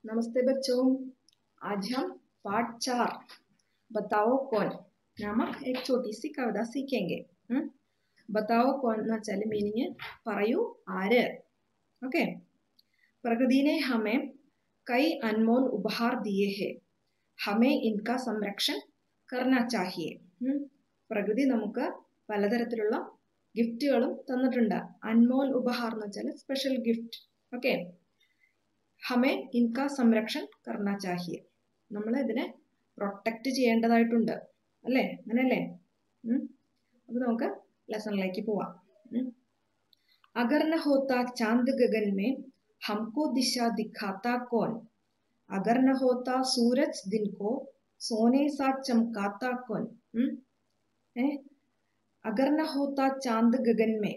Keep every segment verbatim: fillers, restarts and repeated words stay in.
नमस्ते बच्चों, आज हम पाठ चार बताओ कौन नामक एक छोटी सी कविता सीखेंगे. हम्म बताओ कौन എന്ന് വെച്ചാൽ മീനിങ് പറയൂ ആര്. ओके. प्रकृति ने हमें कई अनमोल उपहार दिए हैं, हमें इनका संरक्षण करना चाहिए. പ്രകൃതി നമുക്ക് പലതരത്തിലുള്ള ഗിഫ്റ്റുകളും തന്നിട്ടുണ്ട്. അൻമോൽ ഉപഹാർ എന്ന് വെച്ചാൽ സ്പെഷ്യൽ ഗിഫ്റ്റ്. ഓക്കെ. ഹമേ ഇൻകാ സംരക്ഷൺ കർണാ ചാഹിയെ, നമ്മൾ ഇതിനെ പ്രൊട്ടക്റ്റ് ചെയ്യേണ്ടതായിട്ടുണ്ട് അല്ലേ, അങ്ങനെയല്ലേ? അപ്പൊ നമുക്ക് ലെസണിലേക്ക് പോവാം. അഗർ ന ഹോത്താ ചാന്ദ് ഗഗൻ മേ ഹംകോ ദിശ ദിഖാത്താ കോൻ, അഗർ ന ഹോത്താ സൂരജ് ദിൻ കോ സോനെ സാ ചംകാത്താ കോൻ. ഏ അഗർ ന ഹോത്താ ചാന്ദ് ഗഗൻ മേ,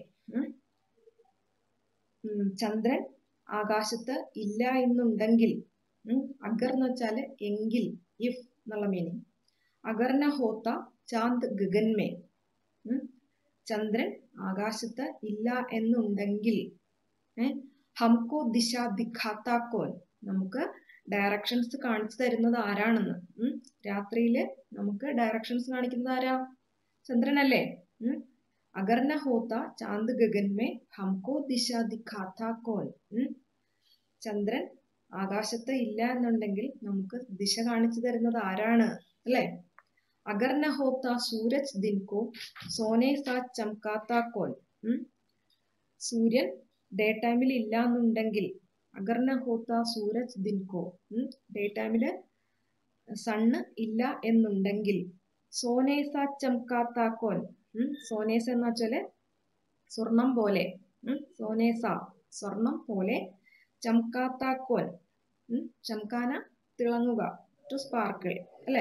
ചന്ദ്രൻ ആകാശത്ത് ഇല്ല എന്നുണ്ടെങ്കിൽ, അഗർ എന്ന് വെച്ചാല് എങ്കിൽ, ഇഫ് എന്നുള്ള മീനിങ്. അഗർ ന ഹോത്ത ചാന്ദ് ഗഗൻമേ, ചന്ദ്രൻ ആകാശത്ത് ഇല്ല എന്നുണ്ടെങ്കിൽ, ഹംകോ ദിശ ദിഖാത്താ കോൻ, നമുക്ക് ഡയറക്ഷൻസ് കാണിച്ചു തരുന്നത് ആരാണെന്ന്. രാത്രിയില് നമുക്ക് ഡയറക്ഷൻസ് കാണിക്കുന്നത് ആരാ? ചന്ദ്രനല്ലേ? अगर न होता चांद गगन में हमको दिशा दिखाता कौन. ചന്ദ്രൻ ആകാശത്ത് ഇല്ല എന്നുണ്ടെങ്കിൽ നമുക്ക് ദിശ കാണിച്ചു തരുന്നത് ആരാണ് അല്ലേ? അഗർ ന ഹോത്ത സൂരജ് ദിൻ കോ സോനെ സാ ചംകാത്താ കോൻ. സൂര്യൻ ഡേ ടൈമിൽ ഇല്ല എന്നുണ്ടെങ്കിൽ, അഗർ ന ഹോത്ത സൂരജ് ദിൻ കോ, ഡേ ടൈമില് സണ്ണ് ഇല്ല എന്നുണ്ടെങ്കിൽ, സോനെ സാ ചംകാത്താ കോൻ, സോനേസ എന്ന് വെച്ചാല് സ്വർണം പോലെ, സോനേസ സ്വർണം പോലെ, ചംകാത്താക്കോൻ ചംകാന തിളങ്ങുക, ടു സ്പാർക്കിൾ അല്ലെ.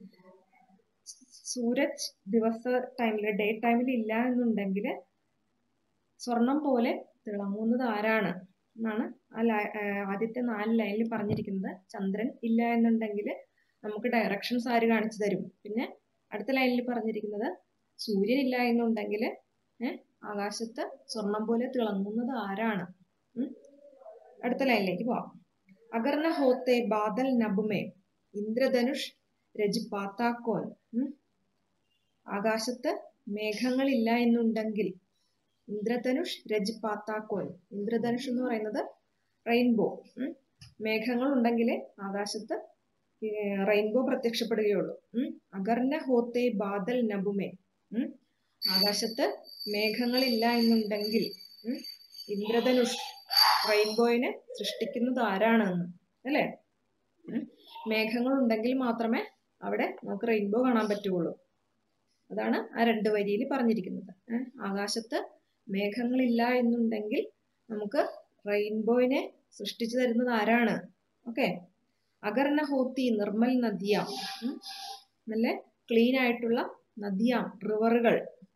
സൂരജ് ദിവസ ടൈമില് ഡേ ടൈമിൽ ഇല്ല എന്നുണ്ടെങ്കിൽ സ്വർണം പോലെ തിളങ്ങുന്നത് ആരാണ് എന്നാണ് ആ ആദ്യത്തെ നാല് ലൈനിൽ പറഞ്ഞിരിക്കുന്നത്. ചന്ദ്രൻ ഇല്ല എന്നുണ്ടെങ്കിൽ നമുക്ക് ഡയറക്ഷൻസ് ആര് കാണിച്ചു തരും? പിന്നെ അടുത്ത ലൈനിൽ പറഞ്ഞിരിക്കുന്നത് സൂര്യൻ ഇല്ല എന്നുണ്ടെങ്കിൽ ആകാശത്ത് സ്വർണം പോലെ തിളങ്ങുന്നത് ആരാണ്? അടുത്ത ലൈനിലേക്ക് പോവാം. അഗർ ന ഹോത്തെ ബാദൽ നബുമേ ഇന്ദ്രധനുഷ് രജ്പാത്താ കോൻ. ആകാശത്ത് മേഘങ്ങളില്ല എന്നുണ്ടെങ്കിൽ, ഇന്ദ്രധനുഷ് രജ്പാത്താ കോൻ. ഇന്ദ്രധനുഷ് എന്ന് പറയുന്നത് റെയിൻബോ. മേഘങ്ങൾ ഉണ്ടെങ്കിൽ ആകാശത്ത് റെയിൻബോ പ്രത്യക്ഷപ്പെടുകയുള്ളൂ. അഗർ ന ഹോത്തെ ബാദൽ നബുമേ, ആകാശത്ത് മേഘങ്ങളില്ല എന്നുണ്ടെങ്കിൽ ഇന്ദ്രധനുഷ് റെയിൻബോയിനെ സൃഷ്ടിക്കുന്നത് ആരാണെന്ന് അല്ലേ? മേഘങ്ങൾ ഉണ്ടെങ്കിൽ മാത്രമേ അവിടെ നമുക്ക് റെയിൻബോ കാണാൻ പറ്റുള്ളൂ. അതാണ് ആ രണ്ട് വരിയിൽ പറഞ്ഞിരിക്കുന്നത്. ആകാശത്ത് മേഘങ്ങളില്ല എന്നുണ്ടെങ്കിൽ നമുക്ക് റെയിൻബോയിനെ സൃഷ്ടിച്ചു തരുന്നത് ആരാണ്? ഓക്കെ. അഗർ ന ഹോത്തി നിർമ്മൽ നദിയാം, നല്ല ക്ലീൻ ആയിട്ടുള്ള നദിയാം, റിവറുകൾ,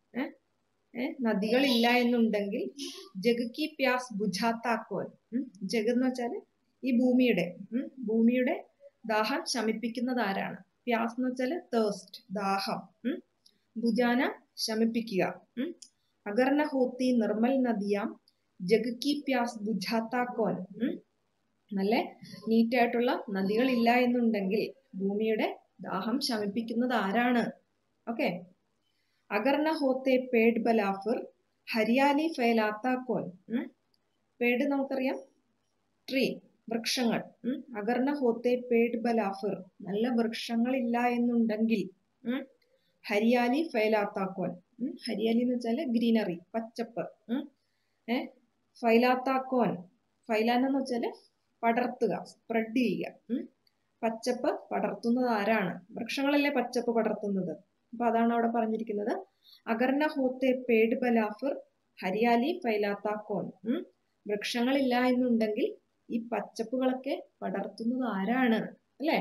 നദികൾ ഇല്ല എന്നുണ്ടെങ്കിൽ, ജഗ് കി പ്യാസ് ബുझാത്താ കോൻ. ജഗ് എന്ന് വെച്ചാല് ഈ ഭൂമിയുടെ ഭൂമിയുടെ ദാഹം ശമിപ്പിക്കുന്നത് ആരാണ്? പ്യാസ് എന്ന് വെച്ചാല് തേഴ്സ്റ്റ്, ദാഹം. ബുജാന ശമിപ്പിക്കുക. അഗർ ന ഹോത്തി നിർമ്മൽ നദിയാം ജഗ് കി പ്യാസ് ബുझാത്താ കോൻ. നല്ല നീറ്റായിട്ടുള്ള നദികൾ ഇല്ല എന്നുണ്ടെങ്കിൽ ഭൂമിയുടെ ദാഹം ശമിപ്പിക്കുന്നത് ആരാണ്? ഓക്കെ. അഗർ ന ഹോത്തെ പേഡ് ബലാഫിർ ഹരിയാലി ഫൈലാത്താ കോൻ. പേഡ് നമുക്കറിയാം, ട്രീ, വൃക്ഷങ്ങൾ. അഗർ ന ഹോത്തെ പേഡ് ബലാഫിർ, നല്ല വൃക്ഷങ്ങൾ ഇല്ല എന്നുണ്ടെങ്കിൽ ഹരിയാലി ഫൈലാത്താ കോൻ. ഹരിയാലി എന്ന് വെച്ചാല് ഗ്രീനറി, പച്ചപ്പ്. ഏഹ് ഫൈലാത്താ കോൻ, ഫൈലാൻ എന്ന് വെച്ചാല് പടർത്തുക, സ്പ്രെഡ് ചെയ്യുക. പച്ചപ്പ് പടർത്തുന്നത് ആരാണ്? വൃക്ഷങ്ങളല്ലേ പച്ചപ്പ് പടർത്തുന്നത്. അപ്പൊ അതാണ് അവിടെ പറഞ്ഞിരിക്കുന്നത്. അഗർ ന ഹോത്തെ പേഡ് ബലാഫിർ ഹരിയാലി ഫൈലാത്താ കോൻ. വൃക്ഷങ്ങളില്ല എന്നുണ്ടെങ്കിൽ ഈ പച്ചപ്പുകളൊക്കെ പടർത്തുന്നത് ആരാണ് അല്ലേ?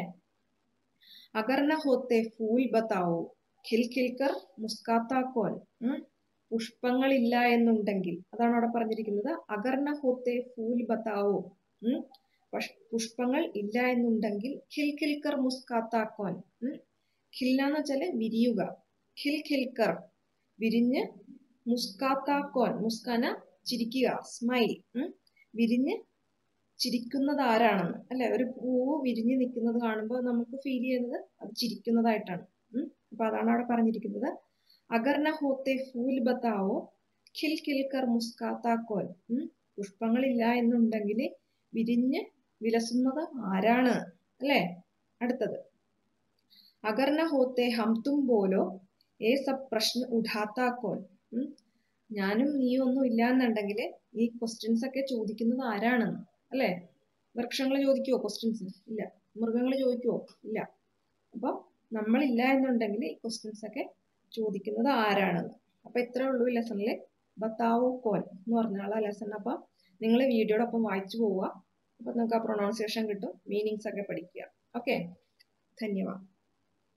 അഗർ ന ഹോത്തെ ഫൂൽ ബതാവോ ഖിൽ ഖിൽക്കർ മുസ്കാത്താ കോൻ. പുഷ്പങ്ങളില്ല എന്നുണ്ടെങ്കിൽ, അതാണ് അവിടെ പറഞ്ഞിരിക്കുന്നത്. അഗർ ന ഹോത്തെ ഫൂൽ ബതാവോ, പുഷ്പങ്ങൾ ഇല്ല എന്നുണ്ടെങ്കിൽ, ഖിൽ ഖിൽക്കർ മുസ്കാത്താ കോൻ. ഖില്ല എന്ന് വെച്ചാല് വിരിയുക, ഖിൽ ഖിൽക്കർ വിരിഞ്ഞ്, മുസ്കാത്താ കോൻ മുസ്കാന ചിരിക്കുക, സ്മൈൽ, വിരിഞ്ഞ് ചിരിക്കുന്നത് ആരാണെന്ന് അല്ലെ. ഒരു പൂവ് വിരിഞ്ഞു നിൽക്കുന്നത് കാണുമ്പോൾ നമുക്ക് ഫീൽ ചെയ്യുന്നത് അത് ചിരിക്കുന്നതായിട്ടാണ്. ഉം അപ്പൊ അതാണ് അവിടെ പറഞ്ഞിരിക്കുന്നത്. അഗർന ഹോത്തെ ഫൂൽ ബത്താവോ ഖിൽ ഖിൽക്കർ മുസ്കാത്ത കോൻ. ഉം പുഷ്പങ്ങളില്ല എന്നുണ്ടെങ്കിൽ വിരിഞ്ഞ് വിലസുന്നത് ആരാണ് അല്ലെ. അടുത്തത് അഗർന ഹോത്തെ ഹം തും ബോലോ ഏ സബ് പ്രശ്ന ഉഠാത്ത കോൻ. ഉം ഞാനും നീയും ഒന്നും ഇല്ല എന്നുണ്ടെങ്കിൽ ഈ ക്വസ്റ്റ്യൻസ് ഒക്കെ ചോദിക്കുന്നത് ആരാണെന്ന് അല്ലെ. വൃക്ഷങ്ങൾ ചോദിക്കുവോ ക്വസ്റ്റ്യൻസ്? ഇല്ല. മൃഗങ്ങൾ ചോദിക്കുവോ? ഇല്ല. അപ്പൊ നമ്മളില്ല എന്നുണ്ടെങ്കിൽ ഈ ക്വസ്റ്റ്യൻസ് ഒക്കെ ചോദിക്കുന്നത് ആരാണെന്ന്. അപ്പൊ ഇത്രേ ഉള്ളൂ ഈ ലെസണില്. ബത്താവോ കോൻ എന്ന് പറഞ്ഞാൽ ആ ലെസൺ. അപ്പൊ നിങ്ങൾ വീഡിയോടൊപ്പം വായിച്ചു പോവുക. അപ്പൊ നിങ്ങൾക്ക് ആ പ്രൊണൗൺസിയേഷൻ കിട്ടും, മീനിങ്സ് ഒക്കെ പഠിക്കുക. ഓക്കെ, ധന്യവാദം.